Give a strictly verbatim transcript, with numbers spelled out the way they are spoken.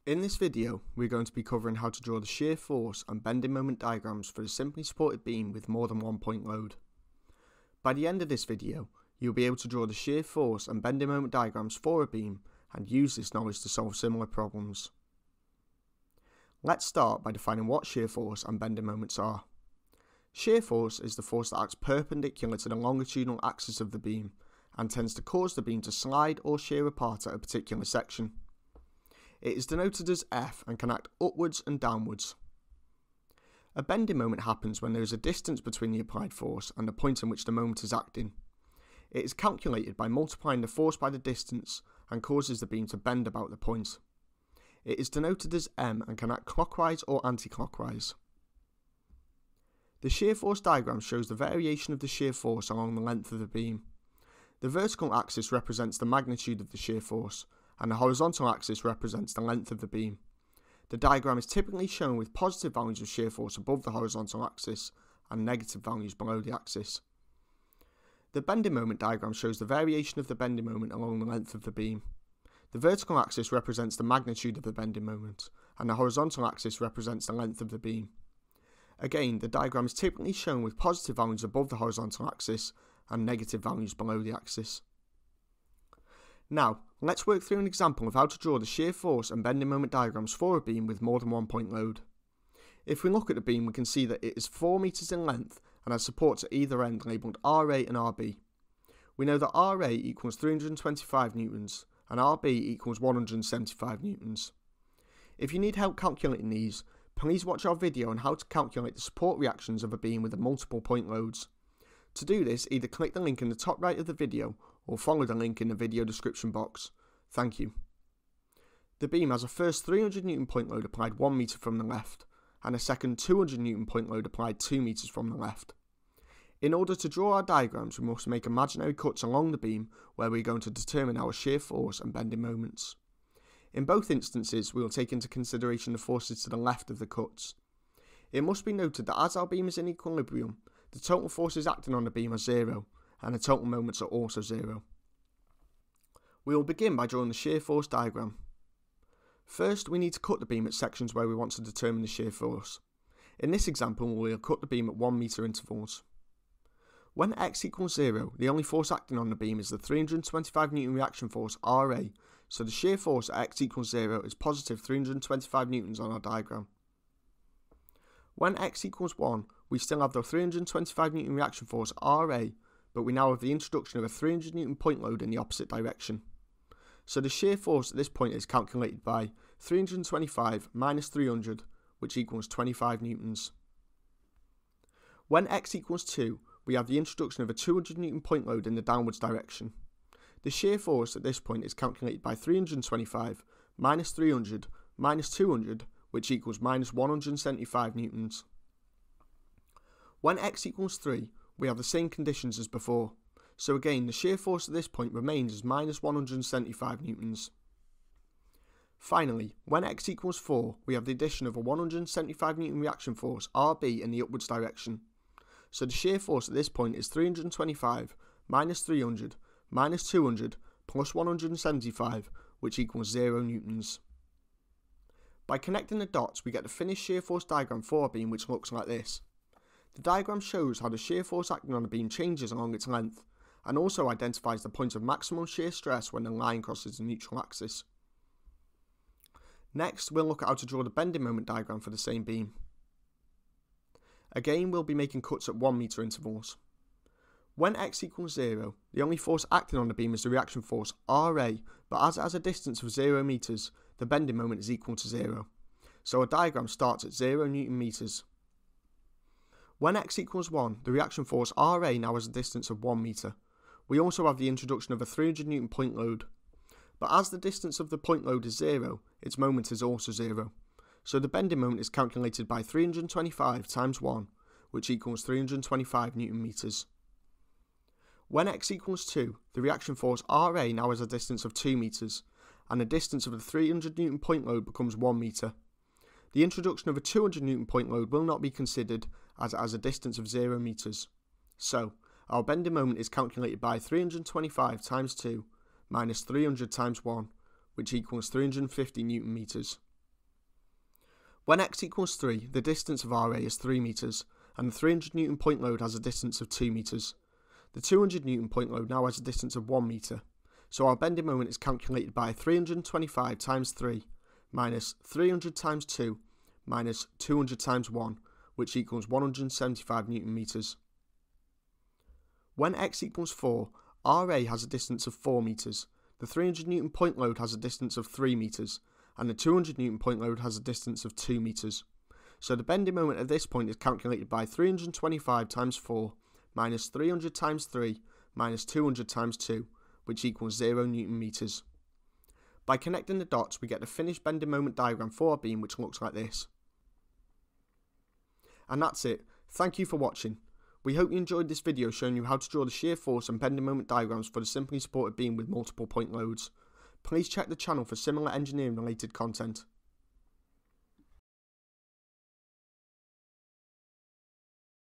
In this video, we're going to be covering how to draw the shear force and bending moment diagrams for a simply supported beam with more than one point load. By the end of this video, you'll be able to draw the shear force and bending moment diagrams for a beam and use this knowledge to solve similar problems. Let's start by defining what shear force and bending moments are. Shear force is the force that acts perpendicular to the longitudinal axis of the beam and tends to cause the beam to slide or shear apart at a particular section. It is denoted as F and can act upwards and downwards. A bending moment happens when there is a distance between the applied force and the point in which the moment is acting. It is calculated by multiplying the force by the distance and causes the beam to bend about the point. It is denoted as M and can act clockwise or anti-clockwise. The shear force diagram shows the variation of the shear force along the length of the beam. The vertical axis represents the magnitude of the shear force, and the horizontal axis represents the length of the beam. The diagram is typically shown with positive values of shear force above the horizontal axis and negative values below the axis. The bending moment diagram shows the variation of the bending moment along the length of the beam. The vertical axis represents the magnitude of the bending moment, and the horizontal axis represents the length of the beam. Again, the diagram is typically shown with positive values above the horizontal axis and negative values below the axis. Now, let's work through an example of how to draw the shear force and bending moment diagrams for a beam with more than one point load. If we look at the beam, we can see that it is four metres in length and has supports at either end labelled R A and R B. We know that R A equals three hundred twenty-five newtons and R B equals one hundred seventy-five newtons. If you need help calculating these, please watch our video on how to calculate the support reactions of a beam with multiple point loads. To do this, either click the link in the top right of the video or follow the link in the video description box. Thank you. The beam has a first three hundred newton point load applied one metre from the left, and a second two hundred newton point load applied two metres from the left. In order to draw our diagrams, we must make imaginary cuts along the beam where we are going to determine our shear force and bending moments. In both instances, we will take into consideration the forces to the left of the cuts. It must be noted that as our beam is in equilibrium, the total forces acting on the beam are zero, and the total moments are also zero. We will begin by drawing the shear force diagram. First, we need to cut the beam at sections where we want to determine the shear force. In this example, we will cut the beam at one metre intervals. When x equals zero, the only force acting on the beam is the three hundred twenty-five newton reaction force R A, so the shear force at x equals zero is positive three hundred twenty-five newtons on our diagram. When x equals one, we still have the three hundred twenty-five newton reaction force R A, but we now have the introduction of a three hundred newton point load in the opposite direction. So the shear force at this point is calculated by three hundred twenty-five minus three hundred, which equals twenty-five newtons. When x equals two, we have the introduction of a two hundred newton point load in the downwards direction. The shear force at this point is calculated by three hundred twenty-five minus three hundred minus two hundred, which equals minus one hundred seventy-five newtons. When x equals three, we have the same conditions as before, so again the shear force at this point remains as minus one hundred seventy-five newtons. Finally, when x equals four, we have the addition of a one hundred seventy-five newton reaction force R B in the upwards direction. So the shear force at this point is three hundred twenty-five minus three hundred minus two hundred plus one hundred seventy-five, which equals zero newtons. By connecting the dots, we get the finished shear force diagram for a beam, which looks like this. The diagram shows how the shear force acting on a beam changes along its length, and also identifies the point of maximum shear stress when the line crosses the neutral axis. Next, we'll look at how to draw the bending moment diagram for the same beam. Again, we'll be making cuts at one metre intervals. When x equals zero, the only force acting on the beam is the reaction force R A, but as it has a distance of zero metres, the bending moment is equal to zero. So our diagram starts at zero newton metres. When x equals one, the reaction force R A now has a distance of one metre. We also have the introduction of a three hundred newton point load. But as the distance of the point load is zero, its moment is also zero. So the bending moment is calculated by three hundred twenty-five times one, which equals three hundred twenty-five newton metres. When x equals two, the reaction force R A now has a distance of two metres, and the distance of the three hundred newton point load becomes one metre. The introduction of a two hundred newton point load will not be considered as it has a distance of zero metres. So, our bending moment is calculated by three hundred twenty-five times two minus three hundred times one, which equals three hundred fifty newton meters. When x equals three, the distance of R A is three metres, and the three hundred newton point load has a distance of two metres. The two hundred newton point load now has a distance of one metre, so our bending moment is calculated by three hundred twenty-five times three minus three hundred times two minus two hundred times one, which equals one hundred seventy-five newton metres. When x equals four, R A has a distance of four metres, the three hundred newton point load has a distance of three metres, and the two hundred newton point load has a distance of two metres. So the bending moment at this point is calculated by three hundred twenty-five times four minus three hundred times three minus two hundred times two, which equals zero newton metres. By connecting the dots, we get the finished bending moment diagram for our beam, which looks like this. And that's it. Thank you for watching. We hope you enjoyed this video showing you how to draw the shear force and bending moment diagrams for the simply supported beam with multiple point loads. Please check the channel for similar engineering related content.